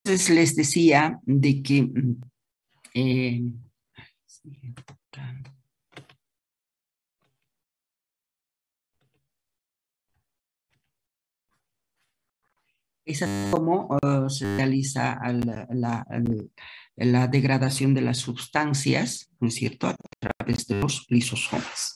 les decía de que esa es como se realiza la degradación de las sustancias, ¿no es cierto?, a través de los lisosomas.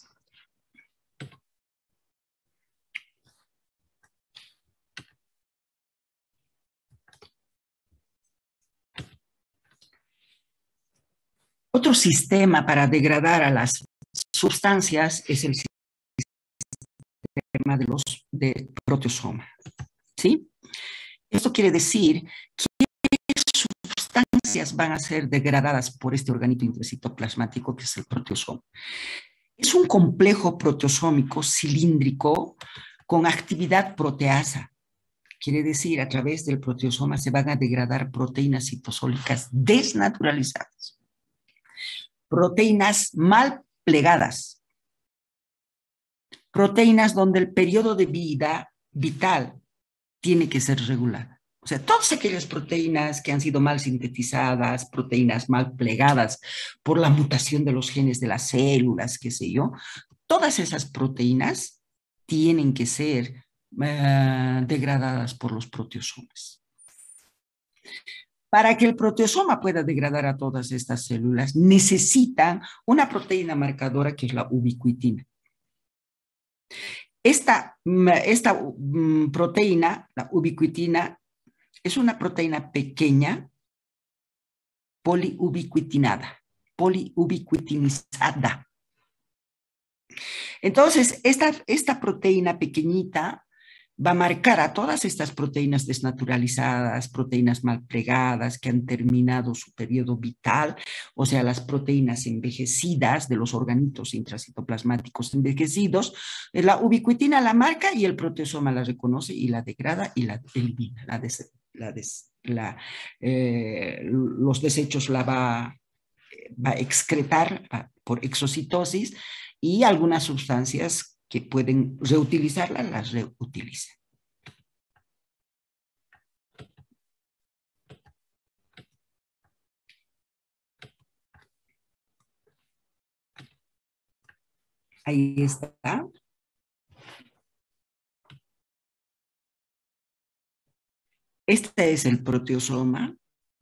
Otro sistema para degradar a las sustancias es el sistema de proteosoma, ¿sí? Esto quiere decir que sustancias van a ser degradadas por este organito intracitoplasmático que es el proteosoma. Es un complejo proteosómico cilíndrico con actividad proteasa. Quiere decir, a través del proteosoma se van a degradar proteínas citosólicas desnaturalizadas, proteínas mal plegadas, proteínas donde el periodo de vida vital tiene que ser regulado. O sea, todas aquellas proteínas que han sido mal sintetizadas, proteínas mal plegadas por la mutación de los genes de las células, qué sé yo, todas esas proteínas tienen que ser degradadas por los proteosomas. Para que el proteosoma pueda degradar a todas estas células, necesitan una proteína marcadora que es la ubiquitina. Esta proteína, la ubiquitina, es una proteína pequeña, poliubiquitinada, poliubiquitinizada. Entonces, esta proteína pequeñita va a marcar a todas estas proteínas desnaturalizadas, proteínas mal plegadas que han terminado su periodo vital, o sea, las proteínas envejecidas de los organitos intracitoplasmáticos envejecidos. La ubiquitina la marca y el proteosoma la reconoce y la degrada y la elimina, los desechos la va a excretar por exocitosis y algunas sustancias que pueden reutilizarlas, las reutilizan. Ahí está. Este es el proteosoma.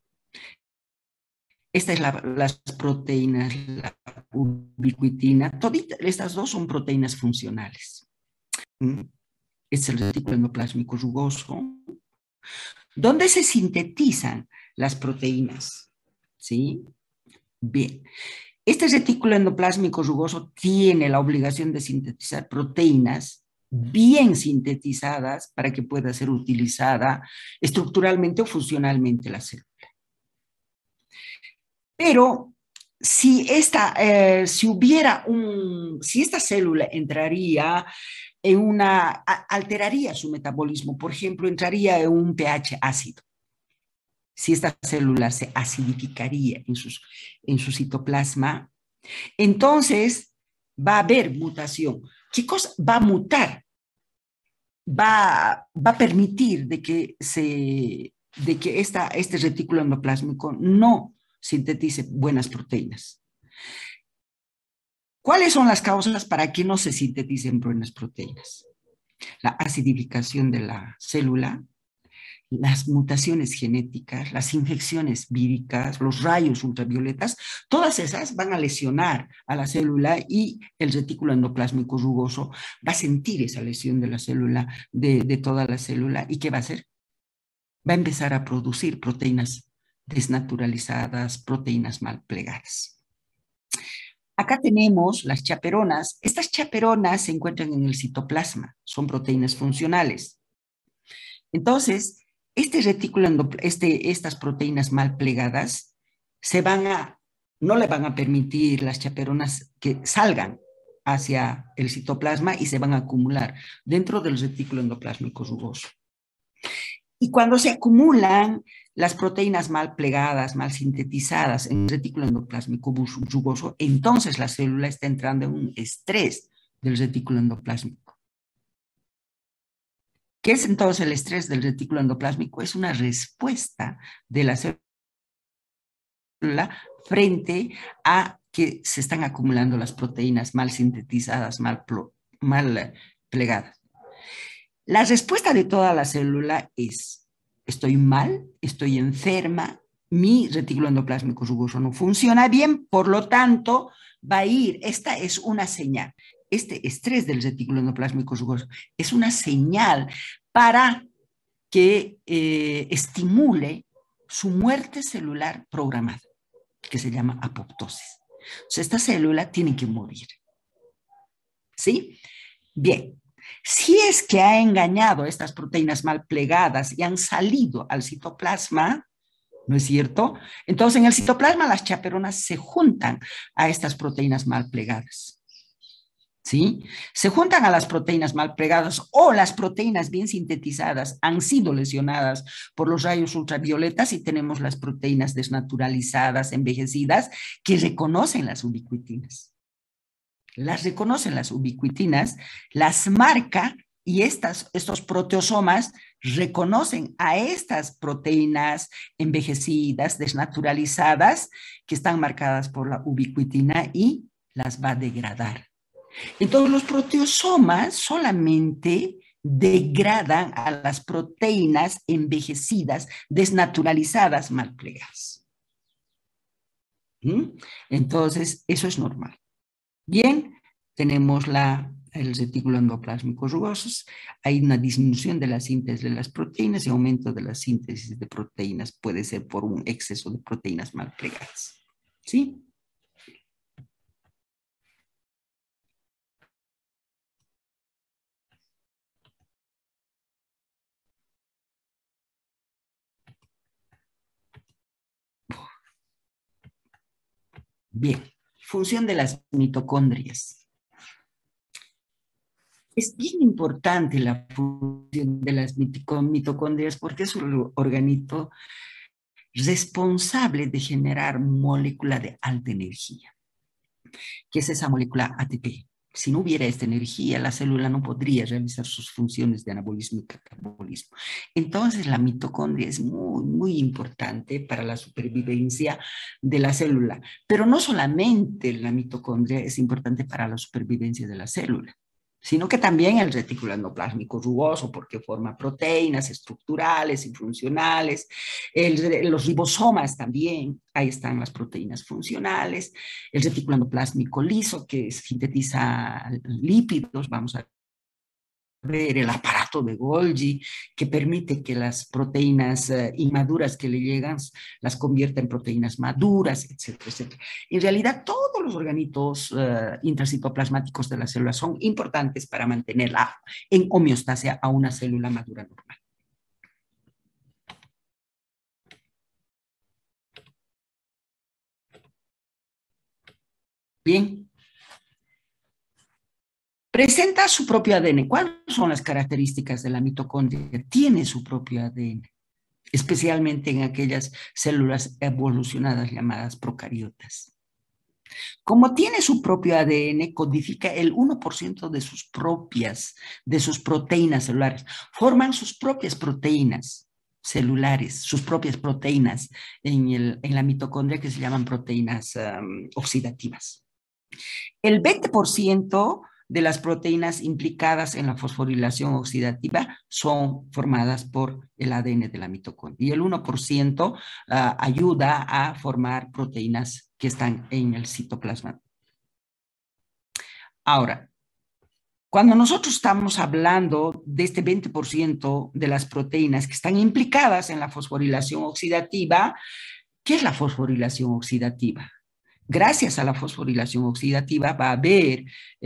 Esta es las proteínas, la ubiquitina. Toditas, estas dos son proteínas funcionales. Este es el retículo endoplásmico rugoso, donde se sintetizan las proteínas. ¿Sí? Bien. Este retículo endoplásmico rugoso tiene la obligación de sintetizar proteínas bien sintetizadas para que pueda ser utilizada estructuralmente o funcionalmente la célula. Pero si esta célula entraría en alteraría su metabolismo, por ejemplo, entraría en un pH ácido. Si esta célula se acidificaría en su citoplasma, entonces va a haber mutación. ¿Qué cosa va a mutar? Va a permitir de que este retículo endoplásmico no sintetice buenas proteínas. ¿Cuáles son las causas para que no se sinteticen buenas proteínas? La acidificación de la célula, las mutaciones genéticas, las infecciones víricas, los rayos ultravioletas, todas esas van a lesionar a la célula y el retículo endoplásmico rugoso va a sentir esa lesión de la célula, de toda la célula, ¿y qué va a hacer? Va a empezar a producir proteínas desnaturalizadas, proteínas mal plegadas. Acá tenemos las chaperonas. Estas chaperonas se encuentran en el citoplasma, son proteínas funcionales. Entonces, estas proteínas mal plegadas no le van a permitir las chaperonas que salgan hacia el citoplasma y se van a acumular dentro del retículo endoplásmico rugoso. Y cuando se acumulan las proteínas mal plegadas, mal sintetizadas en el retículo endoplásmico rugoso, entonces la célula está entrando en un estrés del retículo endoplásmico. ¿Qué es entonces el estrés del retículo endoplásmico? Es una respuesta de la célula frente a que se están acumulando las proteínas mal sintetizadas, mal plegadas. La respuesta de toda la célula es, estoy mal, estoy enferma, mi retículo endoplásmico rugoso no funciona bien, por lo tanto, va a ir, esta es una señal, este estrés del retículo endoplásmico rugoso es una señal para que estimule su muerte celular programada, que se llama apoptosis. O sea, esta célula tiene que morir. ¿Sí? Bien, si es que ha engañado estas proteínas mal plegadas y han salido al citoplasma, ¿no es cierto? Entonces en el citoplasma las chaperonas se juntan a estas proteínas mal plegadas. ¿Sí? Se juntan a las proteínas mal plegadas o las proteínas bien sintetizadas han sido lesionadas por los rayos ultravioletas y tenemos las proteínas desnaturalizadas, envejecidas, que reconocen las ubiquitinas. Las reconocen las ubiquitinas, las marca y estos proteosomas reconocen a estas proteínas envejecidas, desnaturalizadas, que están marcadas por la ubiquitina y las va a degradar. Entonces, los proteosomas solamente degradan a las proteínas envejecidas, desnaturalizadas, mal plegadas. Entonces, eso es normal. Bien, tenemos el retículo endoplásmico rugoso, hay una disminución de la síntesis de las proteínas y aumento de la síntesis de proteínas, puede ser por un exceso de proteínas mal plegadas. ¿Sí? Bien, función de las mitocondrias. Es bien importante la función de las mitocondrias porque es un organito responsable de generar molécula de alta energía, que es esa molécula ATP. Si no hubiera esta energía, la célula no podría realizar sus funciones de anabolismo y catabolismo. Entonces, la mitocondria es muy, muy importante para la supervivencia de la célula. Pero no solamente la mitocondria es importante para la supervivencia de la célula, sino que también el retículo endoplásmico rugoso, porque forma proteínas estructurales y funcionales, los ribosomas también, ahí están las proteínas funcionales, el retículo endoplásmico liso, que sintetiza lípidos, vamos a ver el aparato de Golgi, que permite que las proteínas inmaduras que le llegan las convierta en proteínas maduras, etcétera, etcétera. En realidad, todos los organitos intracitoplasmáticos de la célula son importantes para mantenerla en homeostasia a una célula madura normal. Bien. Presenta su propio ADN. ¿Cuáles son las características de la mitocondria? Tiene su propio ADN, especialmente en aquellas células evolucionadas llamadas procariotas. Como tiene su propio ADN, codifica el 1% de sus proteínas celulares. Forman sus propias proteínas celulares, sus propias proteínas en la mitocondria que se llaman proteínas oxidativas. El 20% de las proteínas implicadas en la fosforilación oxidativa son formadas por el ADN de la mitocondria. Y el 1% ayuda a formar proteínas que están en el citoplasma. Ahora, cuando nosotros estamos hablando de este 20% de las proteínas que están implicadas en la fosforilación oxidativa, ¿qué es la fosforilación oxidativa? Gracias a la fosforilación oxidativa va a haber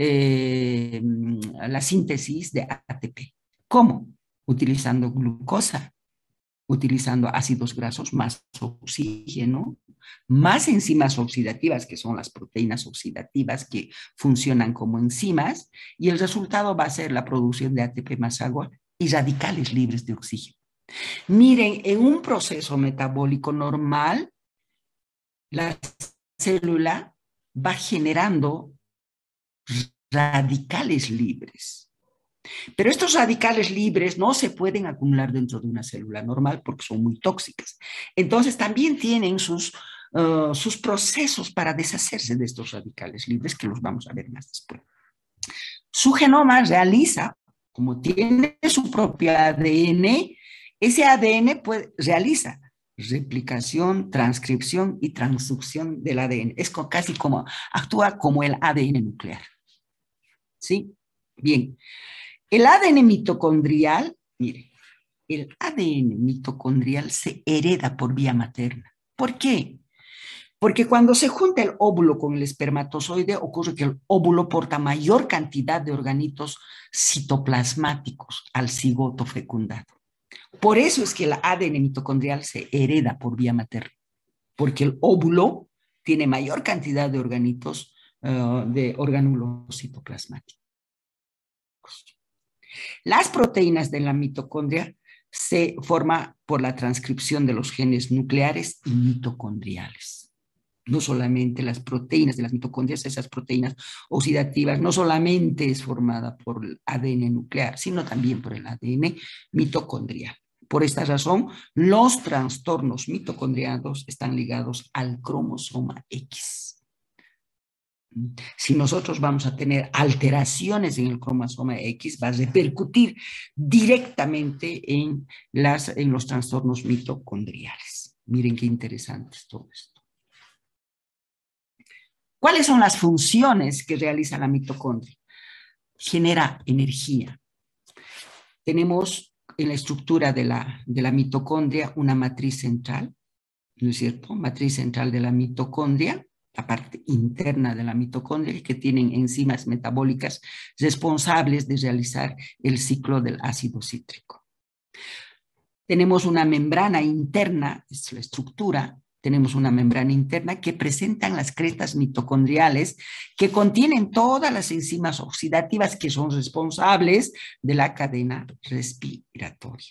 la síntesis de ATP. ¿Cómo? Utilizando glucosa, utilizando ácidos grasos más oxígeno, más enzimas oxidativas, que son las proteínas oxidativas que funcionan como enzimas, y el resultado va a ser la producción de ATP más agua y radicales libres de oxígeno. Miren, en un proceso metabólico normal, la célula va generando radicales libres. Pero estos radicales libres no se pueden acumular dentro de una célula normal porque son muy tóxicas. Entonces también tienen sus procesos para deshacerse de estos radicales libres, que los vamos a ver más después. Su genoma realiza, como tiene su propio ADN, ese ADN realiza replicación, transcripción y transducción del ADN. Es casi como, actúa como el ADN nuclear. ¿Sí? Bien. El ADN mitocondrial, mire, el ADN mitocondrial se hereda por vía materna. ¿Por qué? Porque cuando se junta el óvulo con el espermatozoide, ocurre que el óvulo porta mayor cantidad de organitos citoplasmáticos al cigoto fecundado. Por eso es que el ADN mitocondrial se hereda por vía materna, porque el óvulo tiene mayor cantidad de organitos, de orgánulos citoplasmáticos. Las proteínas de la mitocondria se forman por la transcripción de los genes nucleares y mitocondriales. No solamente las proteínas de las mitocondrias, esas proteínas oxidativas, no solamente es formada por el ADN nuclear, sino también por el ADN mitocondrial. Por esta razón, los trastornos mitocondrianos están ligados al cromosoma X. Si nosotros vamos a tener alteraciones en el cromosoma X, va a repercutir directamente en los trastornos mitocondriales. Miren qué interesante es todo esto. ¿Cuáles son las funciones que realiza la mitocondria? Genera energía. Tenemos en la estructura de la mitocondria una matriz central, ¿no es cierto? Matriz central de la mitocondria, la parte interna de la mitocondria, que tienen enzimas metabólicas responsables de realizar el ciclo del ácido cítrico. Tenemos una membrana interna, es la estructura, tenemos una membrana interna que presentan las crestas mitocondriales que contienen todas las enzimas oxidativas que son responsables de la cadena respiratoria.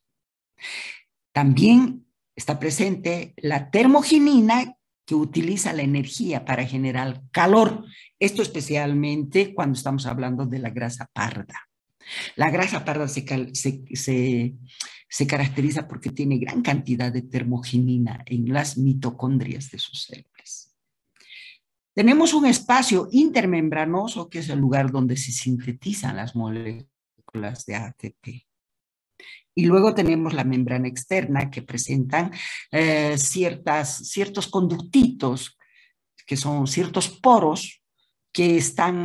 También está presente la termogenina, que utiliza la energía para generar calor. Esto especialmente cuando estamos hablando de la grasa parda. La grasa parda se caracteriza porque tiene gran cantidad de termogenina en las mitocondrias de sus células. Tenemos un espacio intermembranoso, que es el lugar donde se sintetizan las moléculas de ATP. Y luego tenemos la membrana externa, que presentan ciertos conductitos, que son ciertos poros que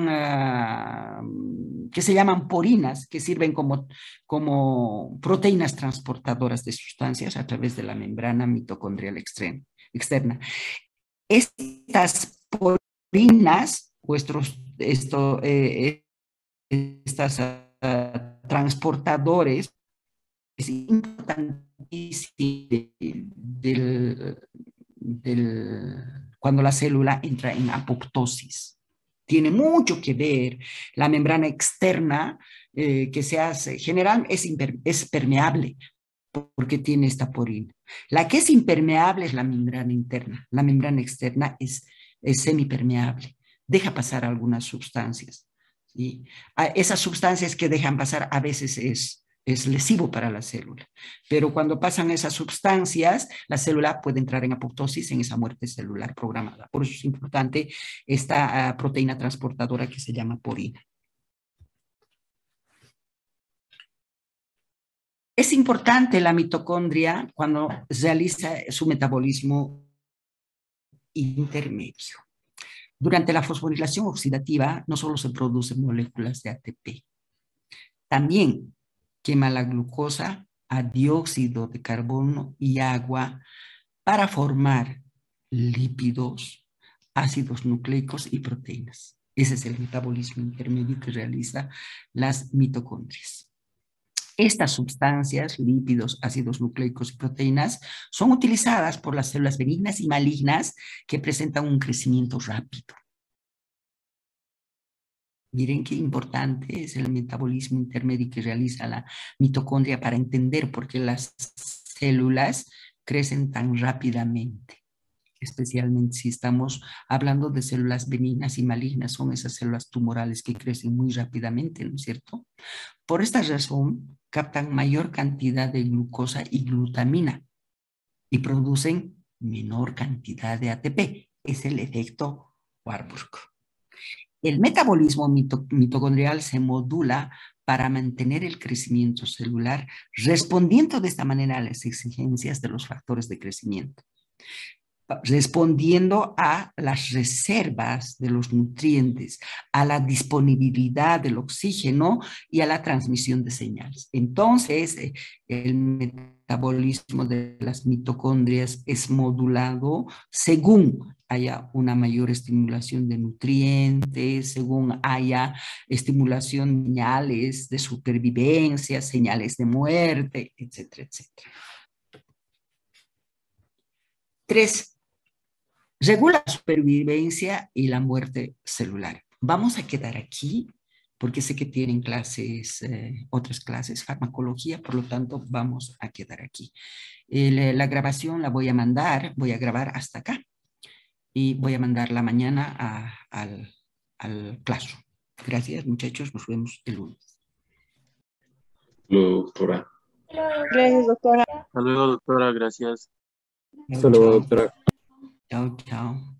que se llaman porinas, que sirven como proteínas transportadoras de sustancias a través de la membrana mitocondrial externa. Estas porinas, estas transportadores, es importantísimo cuando la célula entra en apoptosis. Tiene mucho que ver la membrana externa que se hace, general es permeable porque tiene esta porina. La que es impermeable es la membrana interna. La membrana externa es semipermeable. Deja pasar algunas sustancias. ¿Sí? Esas sustancias que dejan pasar a veces es lesivo para la célula. Pero cuando pasan esas sustancias, la célula puede entrar en apoptosis, en esa muerte celular programada. Por eso es importante esta proteína transportadora que se llama porina. Es importante la mitocondria cuando realiza su metabolismo intermedio. Durante la fosforilación oxidativa no solo se producen moléculas de ATP, también quema la glucosa a dióxido de carbono y agua para formar lípidos, ácidos nucleicos y proteínas. Ese es el metabolismo intermedio que realiza las mitocondrias. Estas sustancias, lípidos, ácidos nucleicos y proteínas, son utilizadas por las células benignas y malignas que presentan un crecimiento rápido. Miren qué importante es el metabolismo intermedio que realiza la mitocondria para entender por qué las células crecen tan rápidamente. especialmente si estamos hablando de células benignas y malignas, son esas células tumorales que crecen muy rápidamente, ¿no es cierto? Por esta razón, captan mayor cantidad de glucosa y glutamina y producen menor cantidad de ATP. Es el efecto Warburg. El metabolismo mitocondrial se modula para mantener el crecimiento celular, respondiendo de esta manera a las exigencias de los factores de crecimiento, respondiendo a las reservas de los nutrientes, a la disponibilidad del oxígeno y a la transmisión de señales. Entonces, el metabolismo de las mitocondrias es modulado según haya una mayor estimulación de nutrientes, según haya estimulación de señales de supervivencia, señales de muerte, etcétera, etcétera. 3. Regula la supervivencia y la muerte celular. Vamos a quedar aquí porque sé que tienen clases, otras clases, farmacología, por lo tanto vamos a quedar aquí. La grabación la voy a mandar, voy a grabar hasta acá y voy a mandarla mañana al classroom. Gracias, muchachos, nos vemos el lunes. Doctora. Gracias, doctora. Hasta luego, doctora, gracias. Chao, Solo, chao. doctora. Chao, chao.